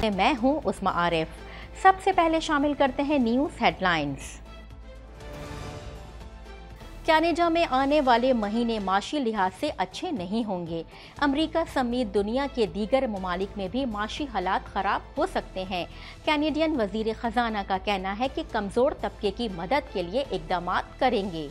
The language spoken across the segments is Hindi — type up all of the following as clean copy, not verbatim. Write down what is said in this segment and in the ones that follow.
में मैं हूं उस्मा आरिफ। सबसे पहले शामिल करते हैं न्यूज़ हेडलाइंस। कनाडा में आने वाले महीने माशी लिहाज से अच्छे नहीं होंगे। अमेरिका समेत दुनिया के दीगर ममालिक में भी माशी हालात खराब हो सकते हैं। कैनेडियन वजीर खजाना का कहना है कि कमजोर तबके की मदद के लिए इकदाम करेंगे।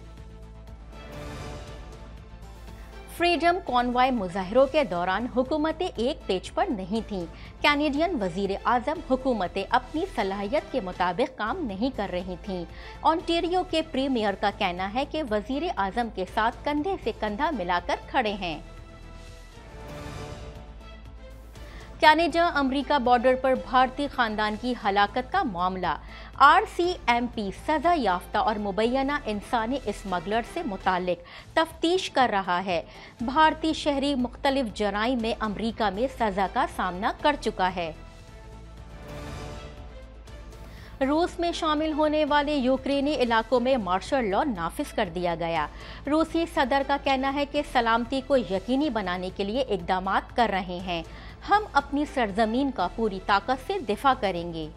फ्रीडम कॉन्वॉय मुजाहरों के दौरान हुकूमतें एक पेज पर नहीं थीं। कैनेडियन वजीर आज़म हुकूमतें अपनी सलाहियत के मुताबिक काम नहीं कर रही थीं। ओंटारियो के प्रीमियर का कहना है कि वजीर आज़म के साथ कंधे से कंधा मिलाकर खड़े हैं। कनाडा अमेरिका बॉर्डर पर भारतीय खानदान की हलाकत का मामला। RCMP सजा याफ्ता और मुबैना इंसानी स्मगलर से मुतालिक तफ्तीश कर रहा है। भारतीय शहरी मुख्तलिफ जराइम में अमेरिका में सजा का सामना कर चुका है। रूस में शामिल होने वाले यूक्रेनी इलाकों में मार्शल लॉ नाफिज कर दिया गया। रूसी सदर का कहना है कि सलामती को यकीनी बनाने के लिए इकदाम कर रहे हैं। हम अपनी सरजमीन का पूरी ताकत से दिफा करेंगे।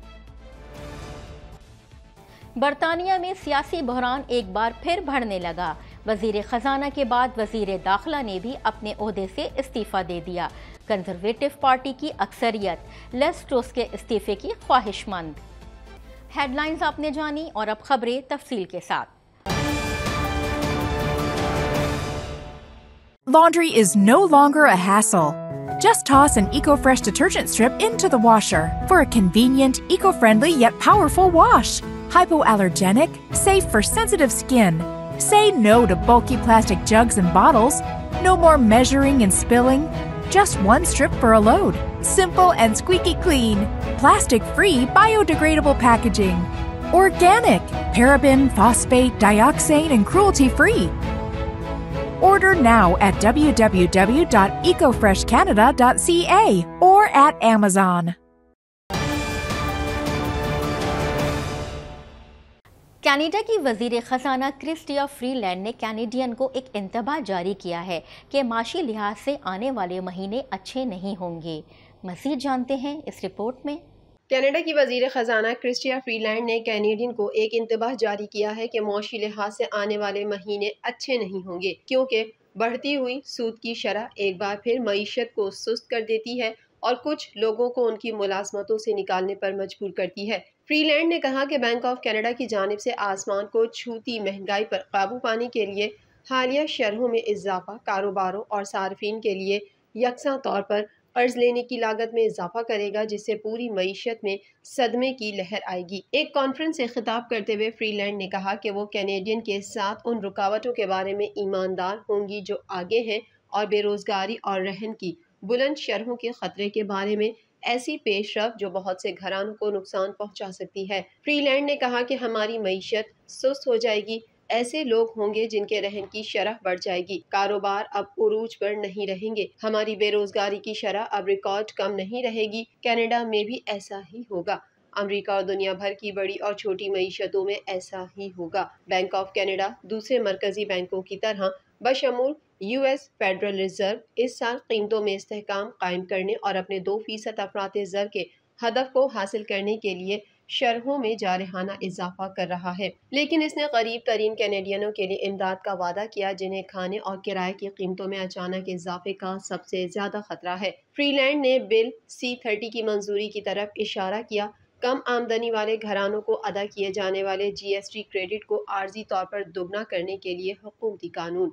बरतानिया में सियासी बहरान एक बार फिर बढ़ने लगा। वजीर खजाना के बाद वजीर दाखिला ने भी अपने ओहदे से इस्तीफा दे दिया। कंजर्वेटिव पार्टी की अक्सरियत लिज ट्रुस के इस्तीफे की ख्वाहिशमंद। हेडलाइंस आपने जानी और अब खबरें तफसील के साथ। Laundry is no longer a hassle. Just toss an EcoFresh detergent strip into the washer for a convenient, eco-friendly yet powerful wash. Hypoallergenic, safe for sensitive skin. Say no to bulky plastic jugs and bottles. No more measuring and spilling. Just one strip for a load. Simple and squeaky clean. Plastic-free, biodegradable packaging. Organic, paraben, phosphate, dioxane, and cruelty-free. Order now at www.ecofreshcanada.ca or at Amazon. Canada की वजीर खजाना क्रिस्टिया फ्रीलैंड ने कैनेडियन को एक इंतबाह जारी किया है कि माशी लिहाज से आने वाले महीने अच्छे नहीं होंगे। मज़ीद जानते हैं इस रिपोर्ट में। कनाडा की वजीर खजाना क्रिस्टिया फ्रीलैंड ने कैनेडियन को एक इंतबाह जारी किया है कि मौशी लिहाज से आने वाले महीने अच्छे नहीं होंगे, क्योंकि बढ़ती हुई सूद की शरह एक बार फिर मईशत को सुस्त कर देती है और कुछ लोगों को उनकी मुलाजमतों से निकालने पर मजबूर करती है। फ्रीलैंड ने कहा कि बैंक ऑफ कनाडा की जानिब से आसमान को छूती महंगाई पर काबू पाने के लिए हालिया शरहों में इजाफा कारोबारों और सार्फिन के लिए यकसा तौर पर कर्ज लेने की लागत में इजाफा करेगा, जिससे पूरी मईशत में सदमे की लहर आएगी। एक कॉन्फ्रेंस से खिताब करते हुए फ्रीलैंड ने कहा कि वो कैनेडियन के साथ उन रुकावटों के बारे में ईमानदार होंगी जो आगे हैं और बेरोजगारी और रहन की बुलंद शरहों के खतरे के बारे में ऐसी पेशरफ जो बहुत से घरानों को नुकसान पहुंचा सकती है। फ्रीलैंड ने कहा कि हमारी मईशत सुस्त हो जाएगी, ऐसे लोग होंगे जिनके रहन की शरह बढ़ जाएगी, कारोबार अब उरूज पर नहीं रहेंगे, हमारी बेरोजगारी की शरह अब रिकॉर्ड कम नहीं रहेगी। कनाडा में भी ऐसा ही होगा। अमेरिका और दुनिया भर की बड़ी और छोटी मईशतों में ऐसा ही होगा। बैंक ऑफ कनाडा दूसरे मरकजी बैंकों की तरह बशमूल US फेडरल रिजर्व इस साल कीमतों में इस्तेहकाम कायम करने और अपने 2% अफराते ज़र के हदफ को हासिल करने के लिए शरहों में जारहाना इजाफा कर रहा है, लेकिन इसने करीब तरीन कैनेडियनों के लिए इमदाद का वादा किया जिन्हें खाने और किराए की कीमतों में अचानक इजाफे का सबसे ज्यादा खतरा है। फ्रीलैंड ने बिल C-30 की मंजूरी की तरफ इशारा किया। कम आमदनी वाले घरानों को अदा किए जाने वाले GST क्रेडिट को आर्जी तौर पर दोगुना करने के लिए हुकूमती कानून।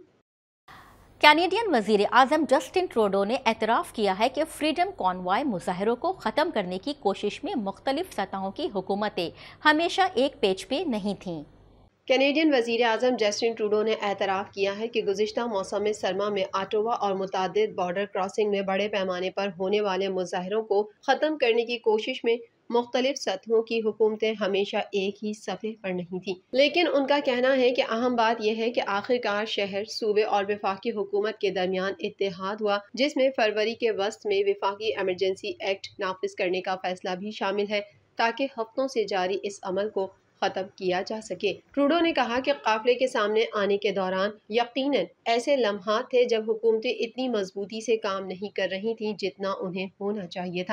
कैनेडियन वजीर आज़म जस्टिन ट्रूडो ने एतराफ़ किया है कि फ्रीडम कॉन्वॉय मुजाहरों को ख़त्म करने की कोशिश में मुख्तलिफ सतहों की हुकूमतें हमेशा एक पेज पे नहीं थीं। कैनेडियन वजीर आज़म जस्टिन ट्रूडो ने एतराफ़ किया है कि गुज़िश्ता मौसम सरमा में ऑटोवा और मुतादिद बॉर्डर क्रॉसिंग में बड़े पैमाने पर होने वाले मुजाहरों को ख़त्म करने की कोशिश में मुख्तलिफ सतहों की हुकूमतें हमेशा एक ही सफ़े पर नहीं थी। लेकिन उनका कहना है कि अहम बात यह है कि आखिरकार शहर, सूबे और विफाकी हुकूमत के दरमियान इत्तेहाद हुआ, जिसमें फरवरी के वस्त में विफाकी एमरजेंसी एक्ट नाफिज करने का फैसला भी शामिल है, ताकि हफ्तों से जारी इस अमल को खत्म किया जा सके। ट्रूडो ने कहा कि काफिले के सामने आने के दौरान यकीनन ऐसे लम्हात थे जब हुकूमतें इतनी मजबूती से काम नहीं कर रही थीं जितना उन्हें होना चाहिए था।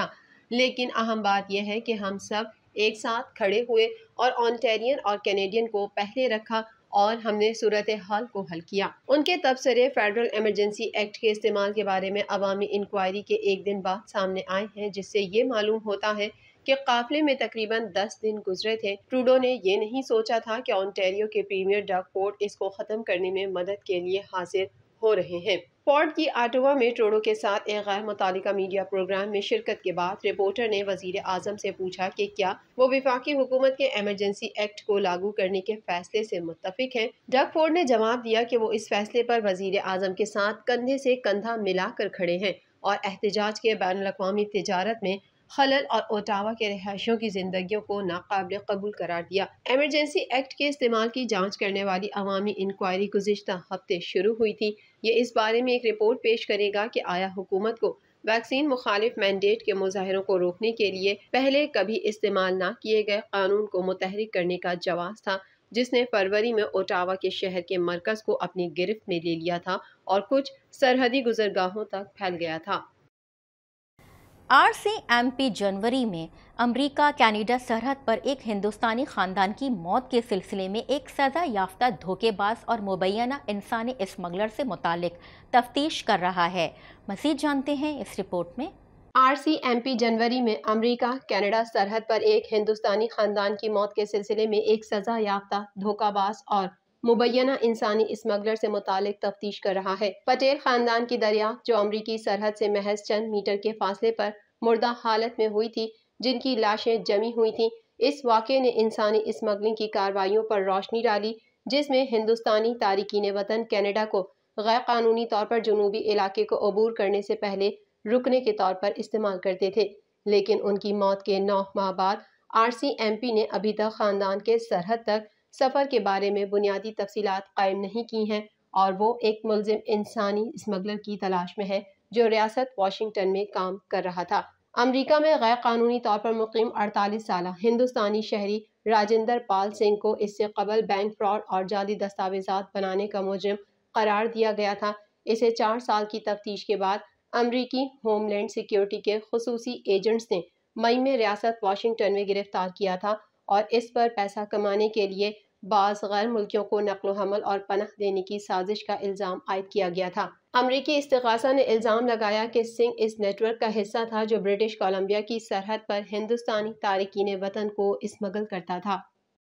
लेकिन अहम बात यह है कि हम सब एक साथ खड़े हुए और ऑन्टेरियन और कैनेडियन को पहले रखा और हमने सूरत हाल को हल किया। उनके तबसरे फेडरल इमरजेंसी एक्ट के इस्तेमाल के बारे में अवामी इंक्वायरी के एक दिन बाद सामने आए हैं, जिससे ये मालूम होता है कि काफिले में तकरीबन 10 दिन गुजरे थे। ट्रूडो ने ये नहीं सोचा था कि ओंटारियो के प्रीमियर डग फोर्ड इसको खत्म करने में मदद के लिए हाजिर हो रहे हैं। फोर्ड की ऑटावा में ट्रूडो के साथ एक गैर मुतालिका मीडिया प्रोग्राम में शिरकत के बाद रिपोर्टर ने वजीर आजम से पूछा कि क्या वो वफाकी हुकूमत के इमरजेंसी एक्ट को लागू करने के फैसले से मुत्तफिक हैं। डग फोर्ड ने जवाब दिया कि वो इस फैसले पर वजीर आजम के साथ कंधे से कंधा मिलाकर खड़े हैं और एहतजाज के बैनुल अक़वामी तिजारत में खलल और ओटावा के रहायशियों की जिंदगियों को नाकाबिल कबूल करार दिया। इमरजेंसी एक्ट के इस्तेमाल की जांच करने वाली अवामी इंक्वायरी गुज़िश्ता हफ्ते शुरू हुई थी। ये इस बारे में एक रिपोर्ट पेश करेगा कि आया हुकूमत को वैक्सीन मुखालिफ मैंडेट के मुजाहरों को रोकने के लिए पहले कभी इस्तेमाल न किए गए कानून को मुतहरिक करने का जवाब था, जिसने फरवरी में ओटावा के शहर के मरकज को अपनी गिरफ्त में ले लिया था और कुछ सरहदी गुजरगाहों तक फैल गया था। RCMP जनवरी में अमेरिका कनाडा सरहद पर एक हिंदुस्तानी खानदान की मौत के सिलसिले में एक सज़ा याफ्ता धोखेबाज और मुबैना इंसानी स्मगलर से मुतालिक तफ्तीश कर रहा है। मज़ीद जानते हैं इस रिपोर्ट में। RCMP जनवरी में अमेरिका कनाडा सरहद पर एक हिंदुस्तानी खानदान की मौत के सिलसिले में एक सज़ा याफ्ता धोखाबाज और मुबैना इंसानी स्मगलर से मुतालिक तफ्तीश कर रहा है। पटेल खानदान की दरियाफ्त, जो अमरीकी सरहद से महज चंद मीटर के फासले पर मुर्दा हालत में हुई थी, जिनकी लाशें जमी हुई थीं, इस वाक़े ने इंसानी स्मगलिंग की कार्रवाइयों पर रोशनी डाली, जिसमें हिंदुस्तानी तारिकीन वतन कनाडा को गैर कानूनी तौर पर जनूबी इलाके को अबूर करने से पहले रुकने के तौर पर इस्तेमाल करते थे। लेकिन उनकी मौत के 9 माह बाद RCMP ने अभी तक खानदान के सरहद तक सफ़र के बारे में बुनियादी तफसीलात कायम नहीं की हैं और वो एक मुलजिम इंसानी स्मगलर की तलाश में है, जो रियासत वाशिंगटन में काम कर रहा था। अमेरिका में गैर कानूनी तौर पर मुकीम 48 साल हिंदुस्तानी शहरी राजेंद्र पाल सिंह को इससे कबल बैंक फ्रॉड और जाली दस्तावेजात बनाने का मुजरिम करार दिया गया था। इसे 4 साल की तफ्तीश के बाद अमरीकी होमलैंड सिक्योरिटी के खुसूसी एजेंट्स ने मई में रियासत वाशिंगटन में गिरफ्तार किया था और इस पर पैसा कमाने के लिए बाज़ गैर मुल्कियों को नक्लो हमल और पनाह देने की साजिश का इल्ज़ाम आयद किया गया था। अमरीकी इस्तिग़ासा ने इल्ज़ाम लगाया कि सिंह इस नेटवर्क का हिस्सा था, जो ब्रिटिश कोलंबिया की सरहद पर हिंदुस्तानी तारिकीन वतन को स्मगल करता था।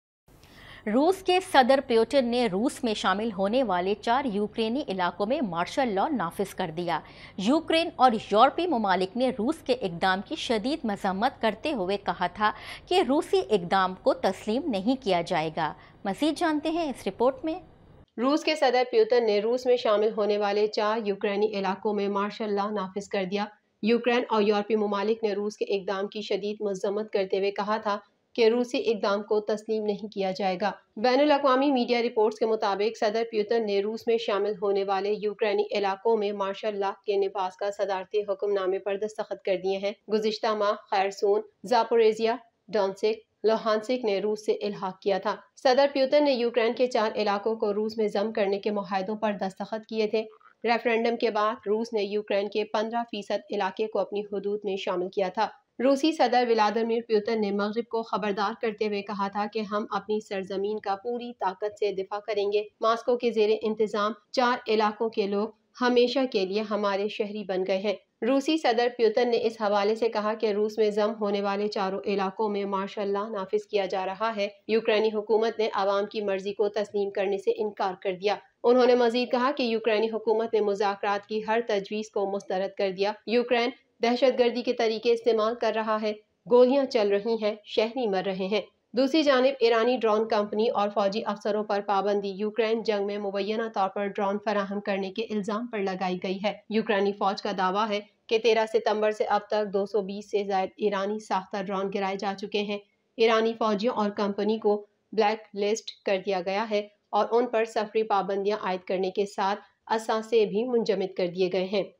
रूस के सदर पुतिन ने रूस में शामिल होने वाले 4 यूक्रेनी इलाकों में मार्शल लॉ नाफिज कर दिया। यूक्रेन और यूरोपीय ममालिक ने रूस के इक़दाम की शदीद मज़म्मत करते हुए कहा था कि रूसी इक़दाम को तस्लीम नहीं किया जाएगा। मज़ीद जानते हैं इस रिपोर्ट में। रूस के सदर पुतिन ने रूस में शामिल होने वाले 4 यूक्रेनी इलाकों में मार्शल लॉ नाफिज कर दिया। यूक्रेन और यूरोपीय ममालिक ने रूस के इक़दाम की शदीद मज़म्मत करते हुए कहा था कि रूसी इक़दाम को तस्लीम नहीं किया जाएगा। बैनुल अक़वामी मीडिया रिपोर्ट्स के मुताबिक सदर पुतिन ने रूस में शामिल होने वाले यूक्रेनी इलाकों में मार्शल लॉ के निफाज का सदारती हुक्मनामे पर दस्तखत कर दिए हैं। गुज़िश्ता माह खैरसून, ज़ापोरिज़िया, डोनेत्स्क, लुहानस्क ने रूस से इल्हाक किया था। सदर पुतिन ने यूक्रेन के 4 इलाकों को रूस में ज़म करने के मुआहदों पर दस्तखत किए थे। रेफरेंडम के बाद रूस ने यूक्रेन के 15% इलाके को अपनी हुदूद में शामिल किया था। रूसी सदर व्लादिमीर पुतिन ने मगरिब को खबरदार करते हुए कहा था कि हम अपनी सरजमीन का पूरी ताकत से दिफा करेंगे। मॉस्को के ज़ेरे इंतजाम 4 इलाकों के लोग हमेशा के लिए हमारे शहरी बन गए हैं। रूसी सदर पुतिन ने इस हवाले से कहा कि रूस में जम होने वाले 4 इलाकों में मार्शल लॉ नाफिज किया जा रहा है। यूक्रेनी हुकूमत ने आवाम की मर्जी को तस्लीम करने से इनकार कर दिया। उन्होंने मजीद कहा कि यूक्रेनी हुकूमत ने मुज़ाकरात की हर तजवीज़ को मुस्तरद कर दिया। यूक्रेन दहशतगर्दी के तरीके इस्तेमाल कर रहा है, गोलियां चल रही हैं, शहरी मर रहे हैं। दूसरी जानिब ईरानी ड्रोन कंपनी और फौजी अफसरों पर पाबंदी यूक्रेन जंग में मुबैना तौर पर ड्रोन फराहम करने के इल्ज़ाम पर लगाई गई है। यूक्रेनी फौज का दावा है कि 13 सितंबर से अब तक 220 से ज़ायद ईरानी साख्ता ड्रोन गिराए जा चुके हैं। ईरानी फौजियों और कंपनी को ब्लैक लिस्ट कर दिया गया है और उन पर सफरी पाबंदियां आयद करने के साथ असासे भी मुंजमद कर दिए गए हैं।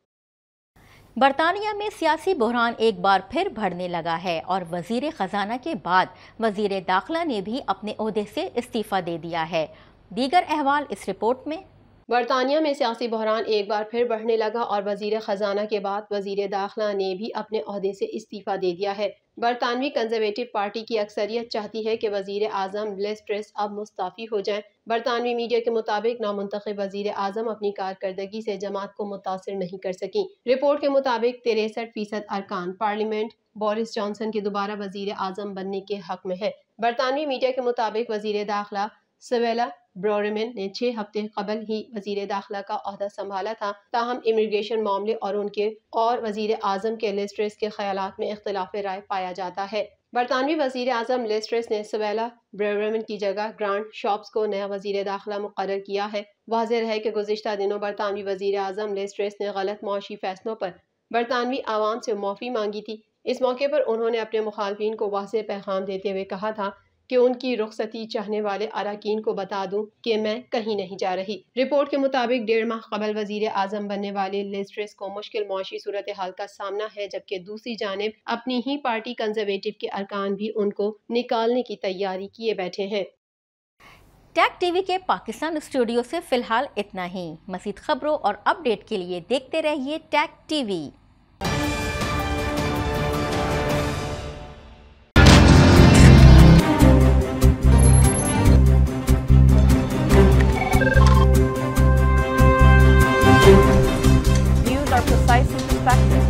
बरतानिया में सियासी बहरान एक बार फिर बढ़ने लगा है और वजीर खजाना के बाद वजीर दाखिला ने भी अपने ओहदे से इस्तीफा दे दिया है। दीगर अहवाल इस रिपोर्ट में। बरतानिया में सियासी बहरान एक बार फिर बढ़ने लगा और वजीर खजाना के बाद वजीर दाखिला ने भी अपने ओहदे से इस्तीफा दे दिया है। बरतानवी कंजर्वेटिव पार्टी की अक्सरियत चाहती है कि वजीर आजम लिज ट्रस अब मुस्ताफ़ी हो जाएं। बरतानवी मीडिया के मुताबिक नामुंतखब वजीर आजम अपनी कारकर्दगी से जमात को मुतासिर नहीं कर सकी। रिपोर्ट के मुताबिक 63% अरकान पार्लियामेंट बोरिस जॉनसन के दोबारा वजीर आजम बनने के हक में है। बरतानवी मीडिया के मुताबिक वजीर दाखिला सवेला ब्रोरमन ने 6 हफ्ते कबल ही वजीर दाखिला का ओहदा संभाला था। ताहम इमिग्रेशन मामले और वजीर आजम के लिज ट्रस के ख्यालात में इख्तिलाफ राय पाया जाता है। बरतानवी वजीर आजम लिज ट्रस ने सवेला ब्रोरमन की जगह ग्रांट शॉप्स को नया वजीर दाखिला मुकर्रर किया है। वाज़ेह है कि गुज़िश्ता दिनों बरतानवी वजीर आजम लिज ट्रस ने गलत मुआशी फैसलों पर बरतानवी आवाम से माफ़ी मांगी थी। इस मौके पर उन्होंने अपने मुखालफिन को वाज़ेह पैगाम देते हुए कहा था कि उनकी रुखसती चाहने वाले अरकान को बता दूं कि मैं कहीं नहीं जा रही। रिपोर्ट के मुताबिक 1.5 माह कबल वजीर आजम बनने वाले लिज ट्रस को मुश्किल मुआशी सूरत हाल का सामना है, जबकि दूसरी जानिब अपनी ही पार्टी कंजर्वेटिव के अरकान भी उनको निकालने की तैयारी किए बैठे हैं। टैग टीवी के पाकिस्तान स्टूडियो से फिलहाल इतना ही। मज़ीद खबरों और अपडेट के लिए देखते रहिए tag TV. Precise and perspective.